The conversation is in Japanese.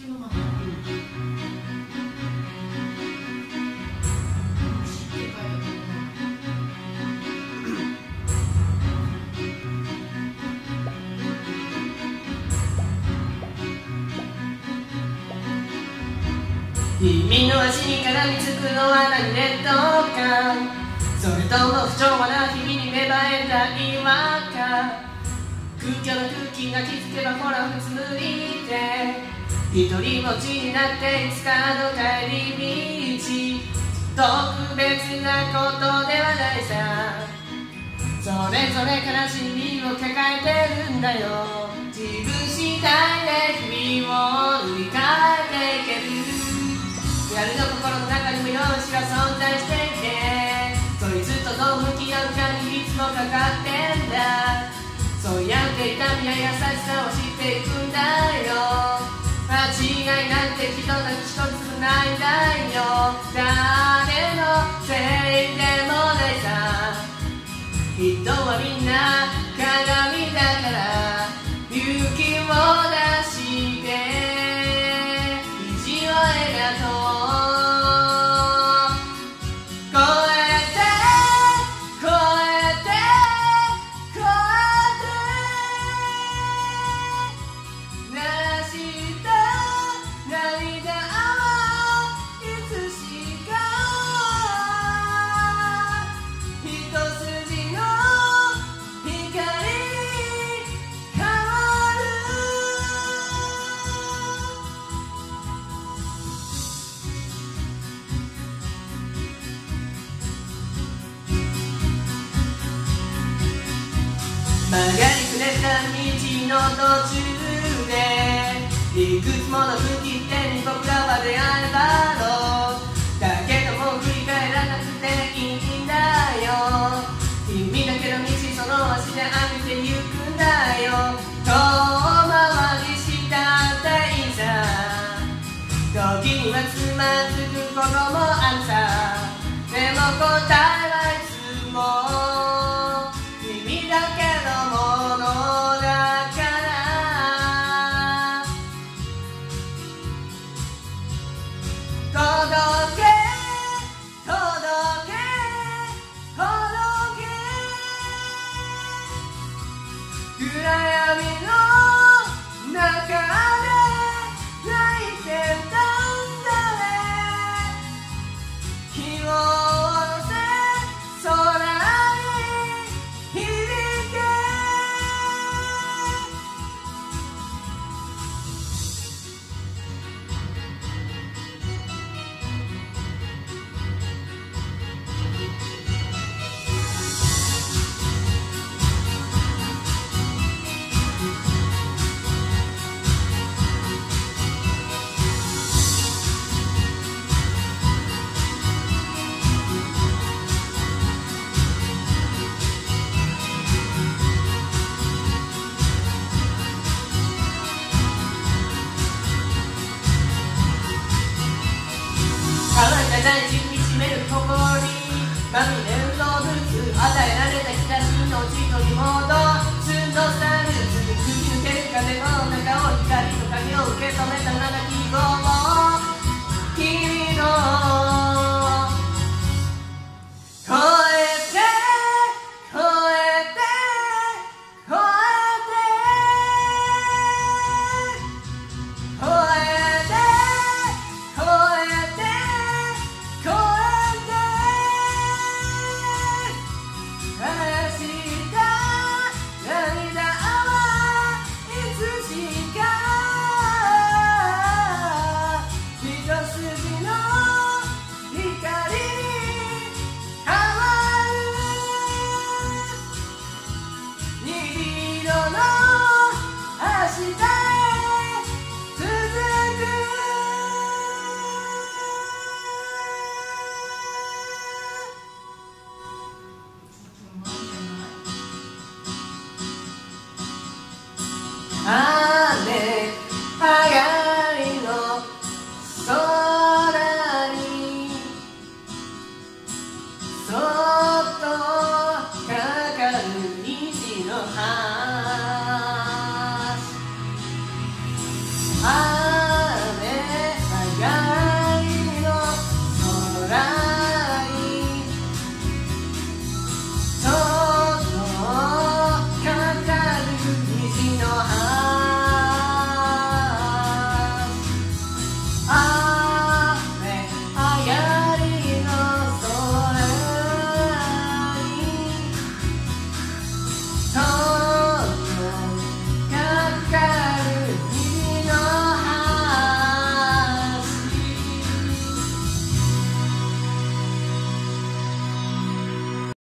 のまま君の足に絡みつくのは何でどうか、それとも不調和な日々に芽生えた違和感。空虚な空気が気づけばほらうつむいて一人ぼっちになっていつかの帰り道、特別なことではないさ。それぞれ悲しみを抱えてるんだよ。自分次第で日々を塗り替えていける。二人の心の中にも容姿が存在していて、そいつとどう向き合うかにいつもかかってんだ。そうやって痛みや優しさを知っていくんだよ。間違いなんて人なく一つもないんだよ。誰のせいでもないさ。人はみんな鏡だから勇気を出して意地を描こう。曲がりくねった道の途中でいくつもの分岐点に僕らは出会えたのだけどもう振り返らなくていいんだよ。君だけの道その足で歩いてゆくんだよ。遠回りしたっていいさ。時にはつまずくこともあるさ。でも答えはいつも君だけのものだから。届け届け届け暗闇の中で泣いてたんだね。日を下ろせ空に響け。乾いた大地に占める誇りまみれる動物、与えられた日差しのちとに戻すのさ。ルーツに吹き抜ける風の中を光と影を受け止めた七